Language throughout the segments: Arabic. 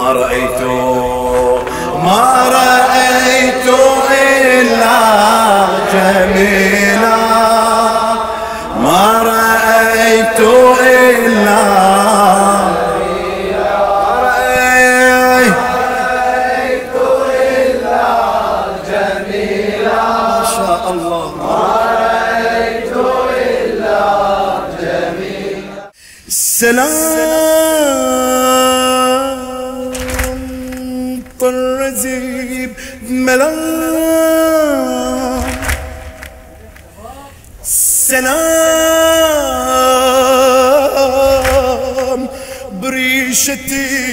ما رأيت إلا جميلا، ما رأيت إلا جميلا، ما شاء الله، ما رأيت إلا جميلا. السلام طرزي بملام، سلام بريشة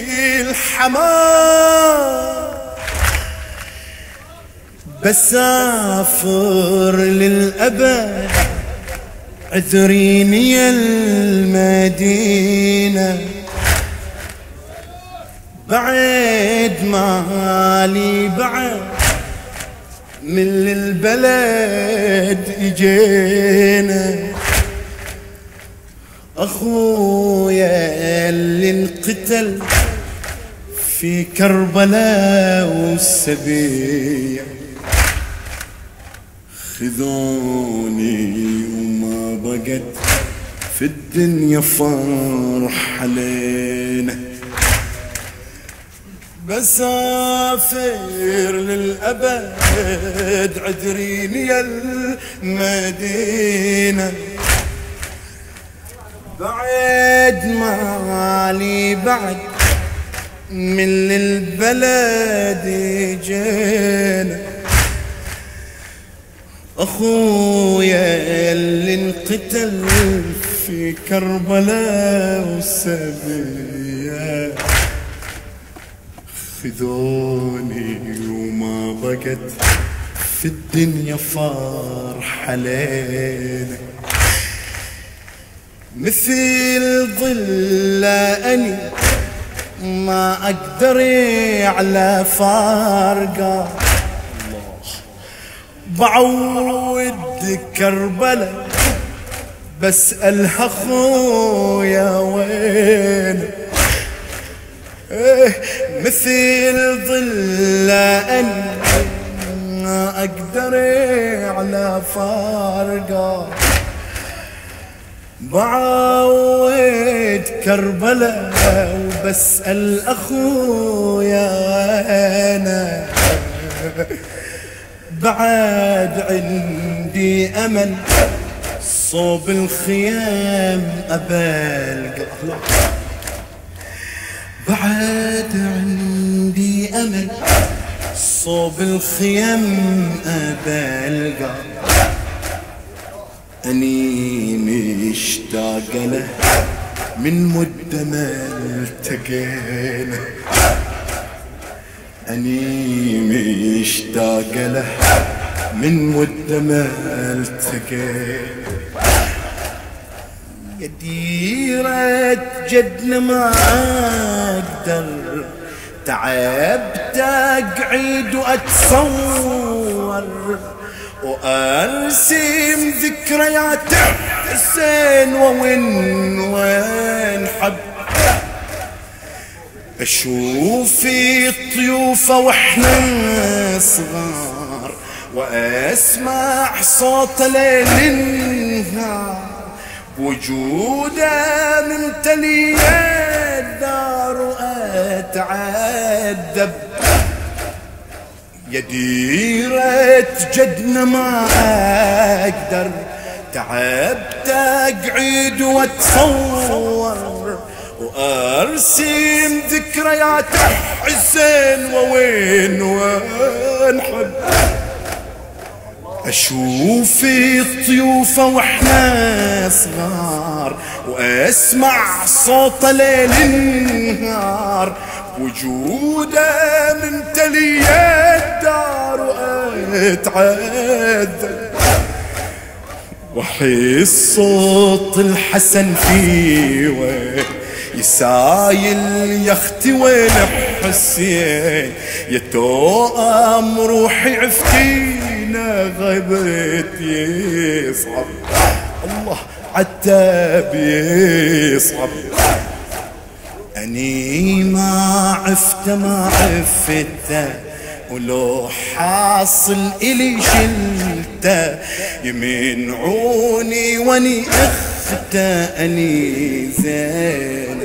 الحمام، بسافر للأبد عذريني يا المدينة، بعد مالي بعد من البلد اجينا، اخويا اللي انقتل في كربلاء والسبيع، خذوني وما بقت في الدنيا فرح علينا، بسافر للأبد عذريني يا المدينة، بعد مالي بعد من البلد جينا، أخويا اللي انقتل في كربلاء والسبيع، خذوني وما بقت في الدنيا فرح علينا، مثل ظل أني ما أقدر على فارقة، بعود كربلاء بسألها أخويا وين، مثل ظل أني ما أقدر على فارقة، بعود كربلاء وبسأل أخويا أنا، بعد عندي أمل صوب الخيام أبالقى، بعد عندي أمل صوب الخيام أبالقى، أني مشتاق له من مدة ما التقينا، أني مشتاق له من مدة ما التقينا، يا ديرة جدنا ما أقدر تعبت أقعد وأتصور وأرسم ذكريات حسين وين حب، أشوف الطيوفة وإحنا صغار وأسمع صوت ليل النهار، بوجوده ممتلي الدار وأتعذب، يا ديرة جدنا ما أقدر تعبت أقعد وأتصور وأرسم ذكريات حسين وين حب، أشوف الطيوفة وإحنا صغار وأسمع صوت ليل النهار، وجوده ممتلي الدار وأتعذب، وأحس صوت الحسن فيه يسايل يا اختي وين حسين، يا توأم روحي عفتينا غيبت يصعب، الله عتاب يصعب، أني ما عفته ولو حاصل إلي شلته يمين عوني واني أخته أني زين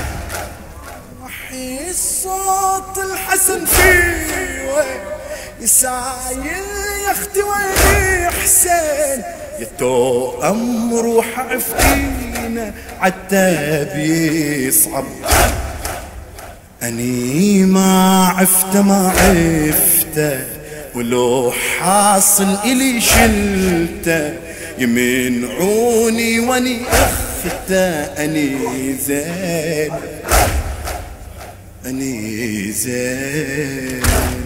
وحي الصوت الحسن فيه يسايل يا اختي ويلي حسين يتوأم روح عفتينا عتاب يصعب أني ما عفته ولو حاصل إلي شلته يمين عوني واني أخته أني زين أني زين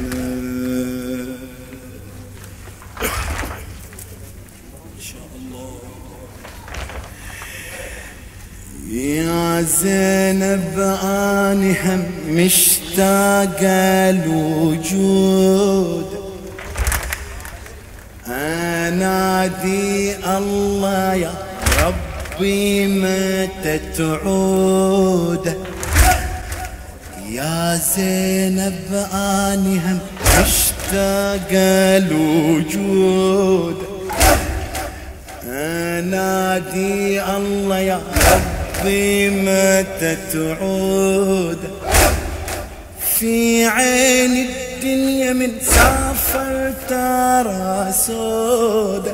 يا زينب أني هم مشتاقة الوجود أنادي الله يا ربي متى تعود يا زينب أني هم مشتاقة الوجود أنادي الله يا ربي متى تعود في عين الدنيا من سافر ترى سود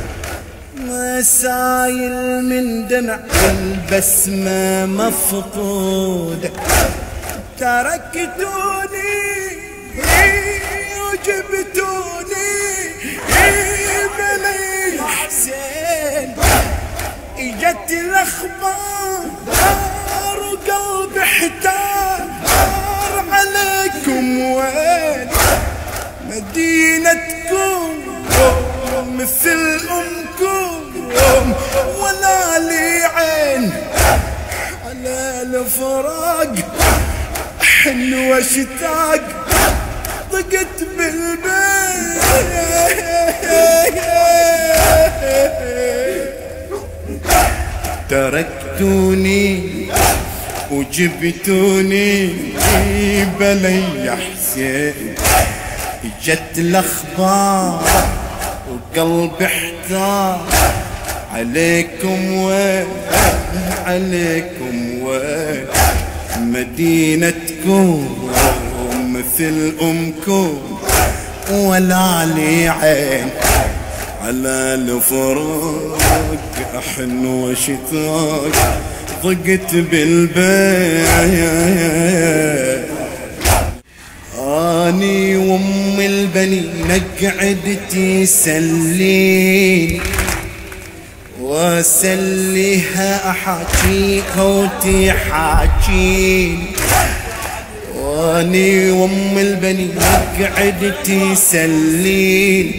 مسايل من دمع البسمة مفقود تركتوني وجبتوني بني حسين اجت الاخبار وقلبي احتار عليكم وين مدينتكم مثل امكم ولا لي عين على الفراق حن واشتاق ضقت بالبيت تركتوني وجبتوني بلي حسين اجت الاخبار وقلبي احتار عليكم وين عليكم وين مدينتكم مثل امكم ولا لي عين على الفراق احن وشتاق ضقت بالبيت اني وام البنين نقعد تسليني واسليها احاكيها وتحاكيني واني وام البنين نقعد تسليني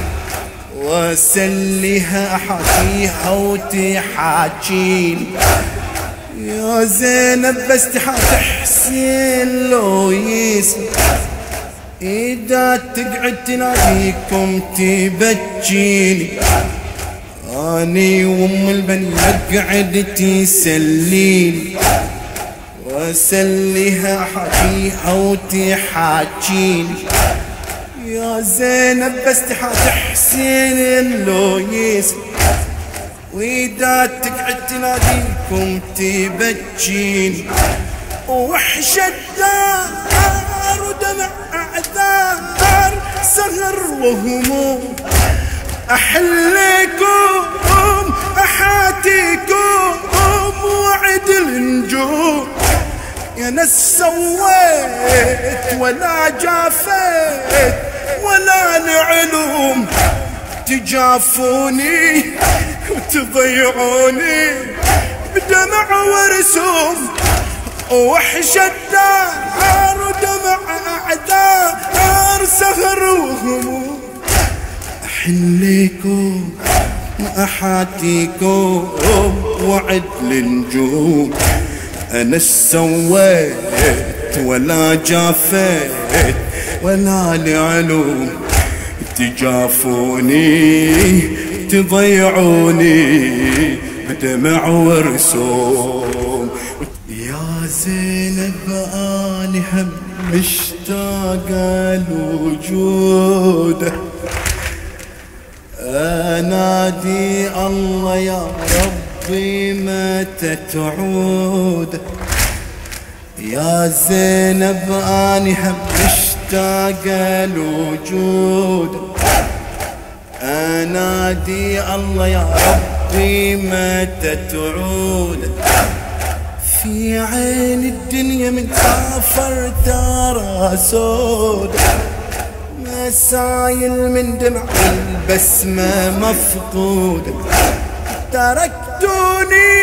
واسليها احاكيها وتحاكيني يا زينب بس تحات حسين لو يسمع اذا تقعد تناديكم تبجيني اني وام البنين اقعد تسليني واسليها احاكيها وتحاكيني يا زينب بس تحات حسين لو يسمع واذا تقعد تناديكم تبجيني وحشة دار ودمع اعذار سهر وهموم احليكم احاتيكم وعد النجوم يا ناس سويت ولا جافيت ولا العلوم تجافوني وتضيعوني بدمع ورسوم وحشة دار ودمع اعذار سهر وهموم احليكم احاتيكم وعد النجوم انا سويت ولا جافيت ولا لعلوم تجافوني تضيعوني بدمع ورسوم يا زين أني هم مشتاقة لوجوده، أنادي الله يا ربي متى تعود. يا زينب أني هم مشتاقة لوجوده، أنادي الله يا ربي متى تعود. في عين الدنيا من سافر ترى سود، مسايل من دمع البسمة مفقودة. تركتوني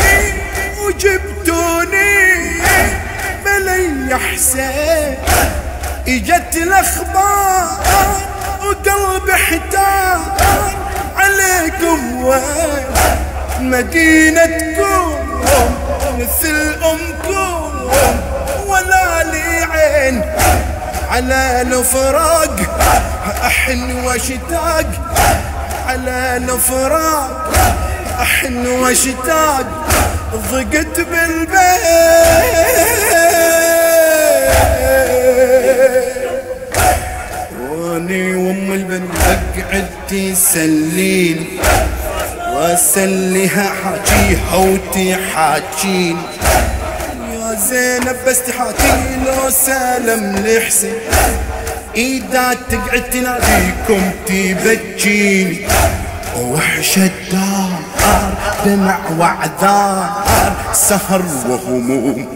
وجبتوني بلي حسين، اجت الاخبار وقلبي احتار عليكم وين مدينتكم مثل امكم ولا لي عين على الفراق احن واشتاق، على الفراق احن واشتاق. ضقت بالبيت واني وام البنت اقعد تسلين واسليها حاجيها وتحاجين. يا زينب بس تحاكي لو سلم لحسين، اذا تقعد تناديكم تبجيني. وحشة الدار دمع وعذار سهر وهموم،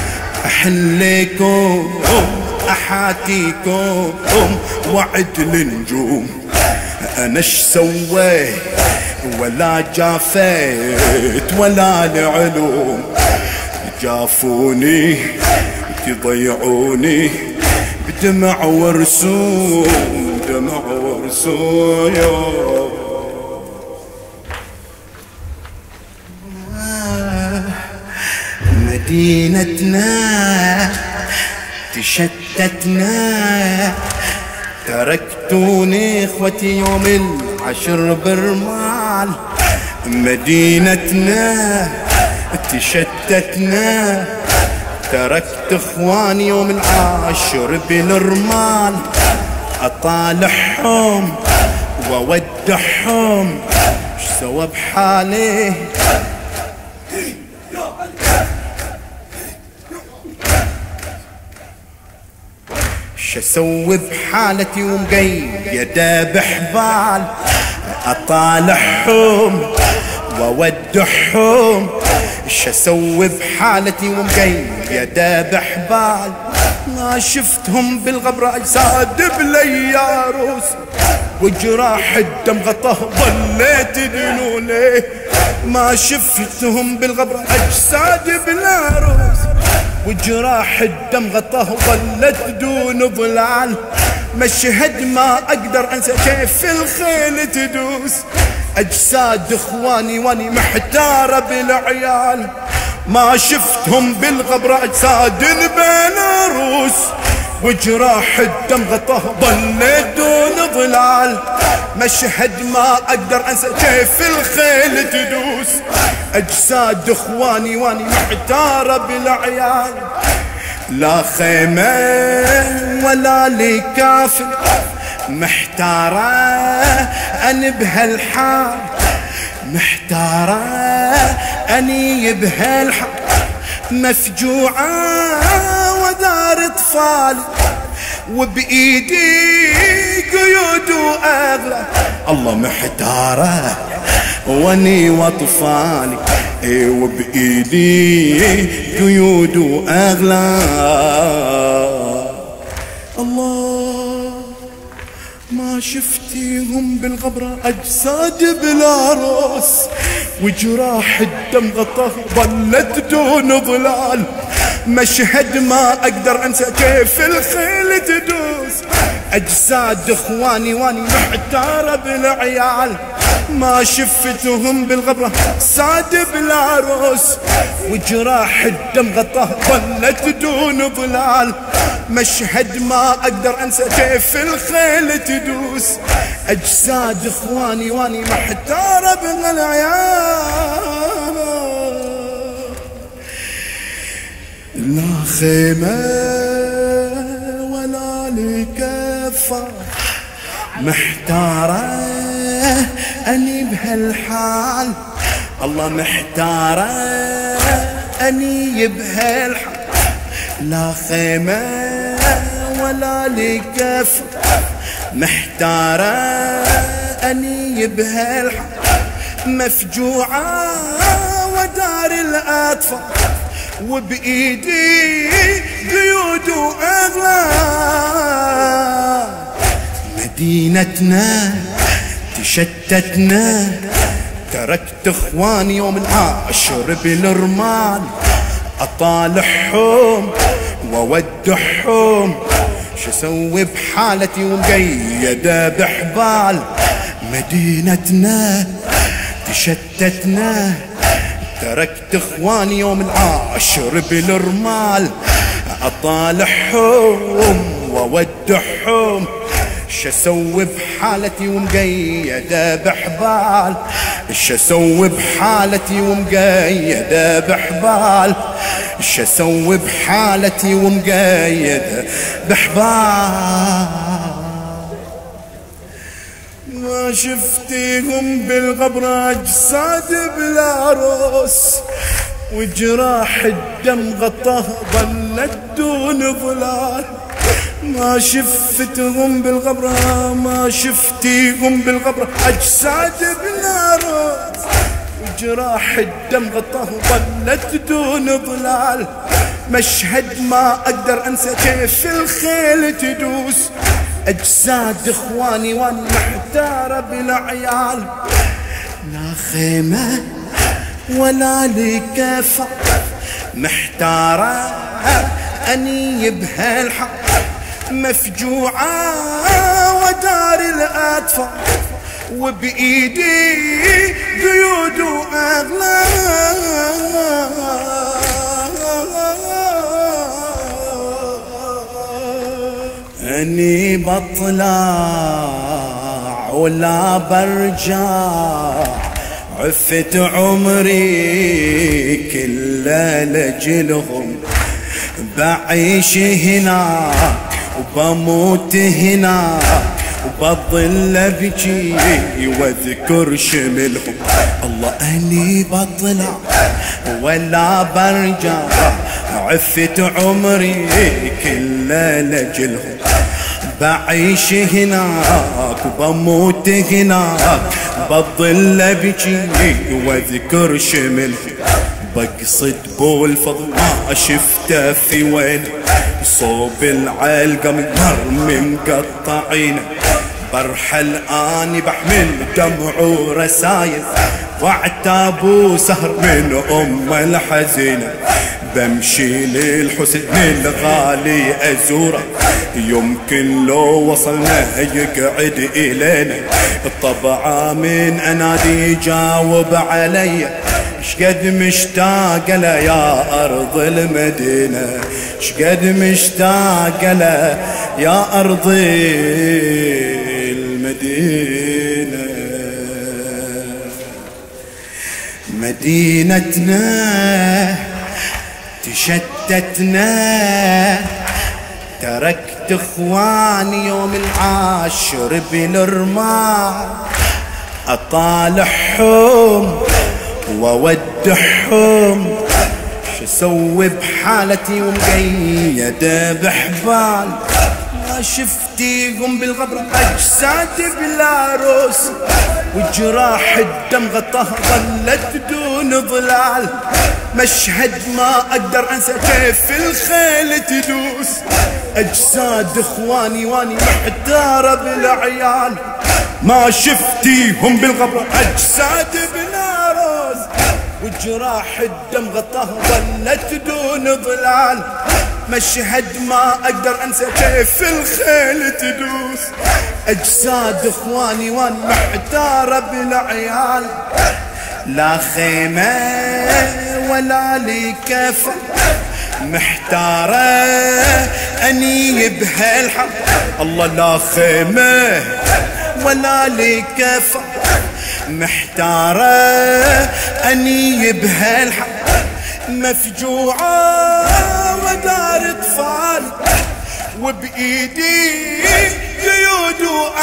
احليكم احاتيكم وعد النجوم. انا اش سويت ولا جافيت ولا العلوم، جافوني تضيعوني بدمع ورسوم، دمع ورسوم. مدينتنا تشتتنا، تركتوني اخوتي يوم العشر برمال. مدينتنا تشتتنا، تركت اخواني يوم العاشر بالرمال. اطالعهم واودعهم ايش سوى بحالي. شسوي بحالتي ومقيدة بحبال. اطالعهم واودعهم شسوي بحالتي ومقيدة بحبال. ما شفتهم بالغبرة اجساد بلياروس، وجراح الدم غطاه ظليت دنوني. ما شفتهم بالغبرة اجساد بلاروس، وجراح الدم غطاه ظلت دون ظلال. مشهد ما اقدر انسى كيف الخيل تدوس اجساد اخواني واني محتارة بالعيال. ما شفتهم بالغبرة اجساد البيلاروس، وجراح الدم غطاه ظلت دون ظلال. مشهد ما اقدر انسى كيف الخيل تدوس اجساد اخواني واني محتارة بالعيال. لا خيمة ولا لي كافر، محتارة أني بهالحال، محتارة أني بهالحال. مفجوعة ودار اطفال وبإيدي قيود وأغلى. الله محتارة واني واطفالي وبإيدي قيود وأغلال. الله ما شفتيهم بالغبرة أجساد بلا راس، وجراح الدم غطاه ظلت دون ظلال. مشهد ما أقدر أنسى كيف الخيل تدوس أجساد إخواني واني محتارة بالعيال. ما شفتهم بالغبرة ساد بلا روس، وجراح الدم غطاه ظلت دون ظلال. مشهد ما أقدر أنسى كيف الخيل تدوس أجساد إخواني واني محتارة بالعيال. لا خيمة ولا لي كفة، محتارة أني بهالحال، الله محتارة أني بهالحال. لا خيمة ولا لي كفة، محتارة أني بهالحال، مفجوعة ودار الأطفال، وبإيدي قيود وأغلال. مدينتنا تشتتنا، تركت اخواني يوم العاشر بالرمال، اطالعهم وودعهم، شو اسوي بحالتي ومقيدة بحبال. مدينتنا تشتتنا، تركت اخواني يوم العاشر بالرمال، اطالعهم وودعهم، شو اسوي بحالتي ومقيدة بحبال. شو اسوي بحالتي ومقيدة بحبال، شو اسوي بحالتي ومقيدة بحبال. ما شفتيهم بالغبرة أجساد بلا روس، وجراح الدم غطاها ظلت دون ظلال. ما شفتهم بالغبرة، ما شفتيهم بالغبرة أجساد بلا روس، وجراح الدم غطاه ظلت دون ظلال. مشهد ما أقدر أنسى كيف الخيل تدوس، أجساد إخواني وأنا محتارة بالعيال. لا خيمة ولا لي كفة، محتارة أني بهالحال، مفجوعة ودار الأطفال، وبإيدي قيود وأغلال. أني بطلع ولا برجع، عفت عمري كله لجلهم، بعيش هناك وبموت هناك، وبظل ابكي واذكر شملهم. الله أني بطلع ولا برجع، عفت عمري كله لجلهم، بعيش هناك وبموت هناك، بظل ابكي واذكر شملهم. بقصد بو الفضل ما شفته في وين، صوب العلقة من مقطعينه، برحل اني بحمل دمع ورسايل، وعتاب سهر من الحزينة. بمشي للحسن الغالي ازوره، يمكن لو وصلنا يقعد الينا. الطبعة من انادي يجاوب علي، شقد مشتاق له يا أرض المدينة، شقد مشتاق له يا أرض المدينة. مدينتنا تشتتنا، تركت اخواني يوم العاشر بالرمال، اطالعهم وودعهم، شو اسوي بحالتي ومقيدة بحبال. ما شفتيهم بالغبرة أجساد بلا روس، وجراح الدم غطاها ظلت دون ظلال. مشهد ما أقدر أنسى كيف الخيل تدوس، أجساد إخواني واني محتارة بالعيال. ما شفتيهم بالغبرة أجساد بلا روس، وجراح الدم غطاها ظلت دون ظلال. مشهد ما أقدر أنسى كيف الخيل تدوس، أجساد إخواني وأنا محتارة بالعيال. لا خيمة ولا لي كفة، محتارة أني بهالحال. الله لا خيمة ولا لي كفة، محتارة أني بهالحال، مفجوعة ودار اطفال، وبايدي قيود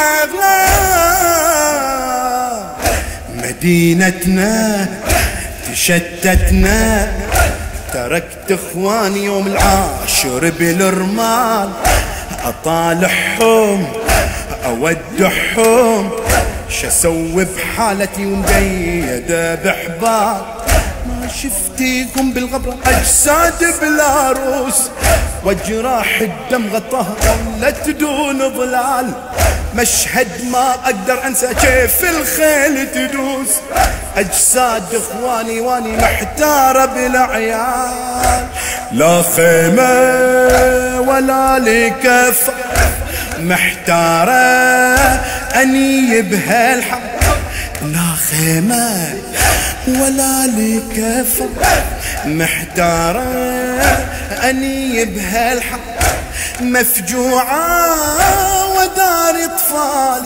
واغلال. مدينتنا تشتتنا، تركت اخواني يوم العاشر بالرمال، اطالعهم اودعهم، شسوي بحالتي ومقيدة بحبال. ما شفتيكم بالغبرة اجساد بلا روس، وجراح الدم غطاها ظلت دون ظلال. مشهد ما اقدر انسى كيف الخيل تدوس، اجساد اخواني واني محتارة بالعيال. لا خيمة ولا لي كفة، محتارة اني بهالحق. لا خيمة ولا لي كفة، محتارة اني بهالحق. مفجوعة ودار اطفالي،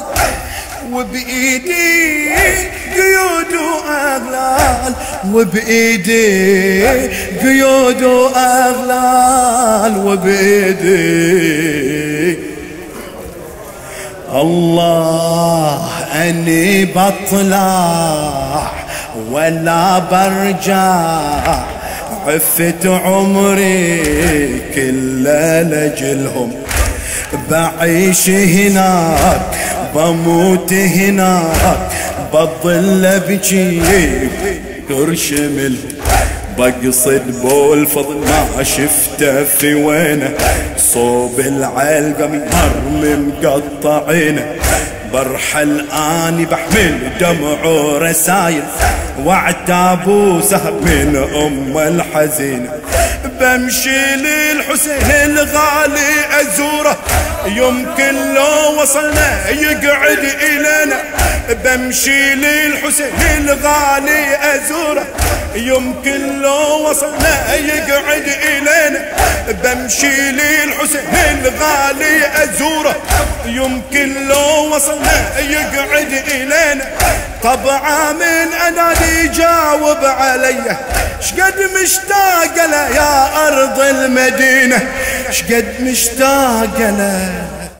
وبايدي قيود واغلال، وبايدي قيود واغلال، وبايدي. الله اني بطلع ولا برجع، عفت عمري كله لجلهم. بعيش هناك بموت هناك، بظل ابكي قرش ملهم. بقصد بولفضل ما شفته في وينه، صوب العلقة مرمي مقطعينه. برحل اني بحمل دمع ورسايل، وعتاب سهر من ام الحزينه. بمشي للحسين الغالي ازوره، يمكن لو وصلنا يقعد الينا. بمشي للحسين الغالي ازوره، يمكن لو وصلنا يقعد الينا. بمشي للحسين الغالي ازوره، يمكن لو وصلنا يقعد الينا. طبعا من انادي جاوب علي، شقد مشتاق له يا ارض المدينه، شقد مشتاق له